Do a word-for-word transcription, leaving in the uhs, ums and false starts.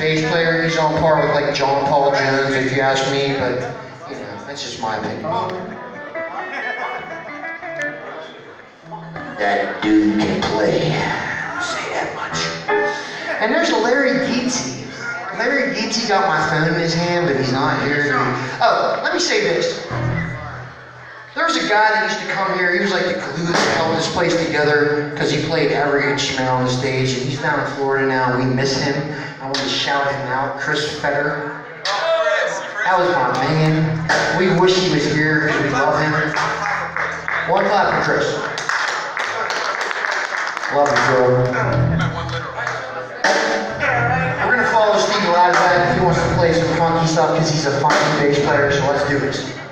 bass player. He's on par with like John Paul Jones, if you ask me, but you know, that's just my opinion. That dude can play. I'll say that much. And there's Larry Geetsey. Larry Geetsey got my phone in his hand, but he's not here. Oh, let me say this. There was a guy that used to come here. He was like the glue that held this place together because he played every instrument on the stage, and he's down in Florida now. We miss him. I want to shout him out, Chris Fetter. That was my man. We wish he was here because we love him. One clap for Chris. Love him, bro. We're gonna follow Steve Ladback if he wants to play some funky stuff because he's a funky bass player. So let's do this.